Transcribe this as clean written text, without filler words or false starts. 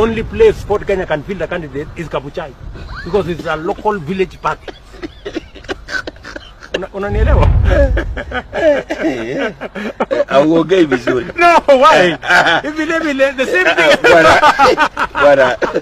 only place Fort Kenya can field a candidate is Kabuchai, because it's a local village party. Unanielewa? Auongei vizuri. No, why? Vile the same thing. Bwana